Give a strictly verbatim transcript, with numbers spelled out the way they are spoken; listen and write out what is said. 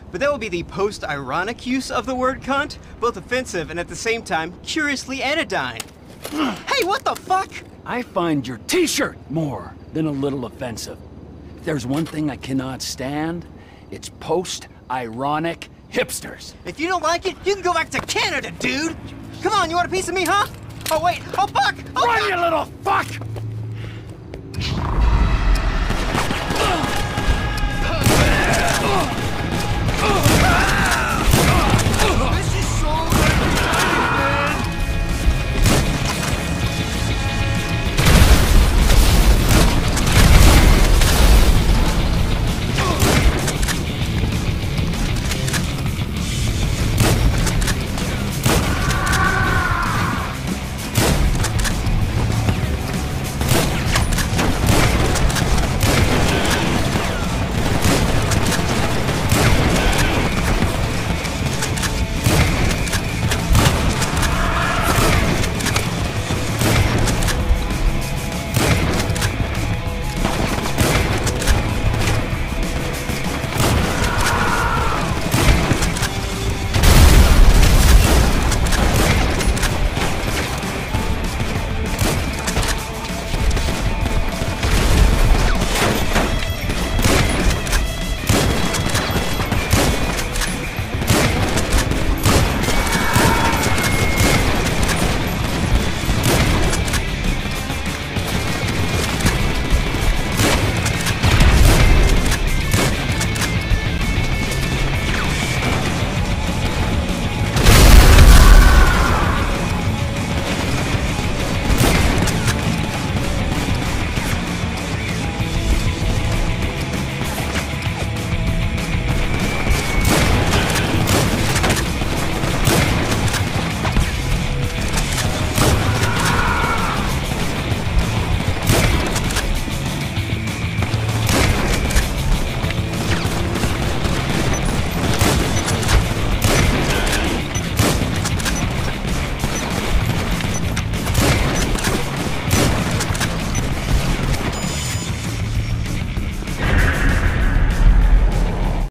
but that would be the post-ironic use of the word cunt, both offensive and at the same time curiously anodyne. Hey, what the fuck? I find your t-shirt more than a little offensive. If there's one thing I cannot stand, it's post-ironic hipsters. If you don't like it, you can go back to Canada, dude! Come on, you want a piece of me, huh? Oh, wait, oh, fuck! Oh, Run, God. you little fuck!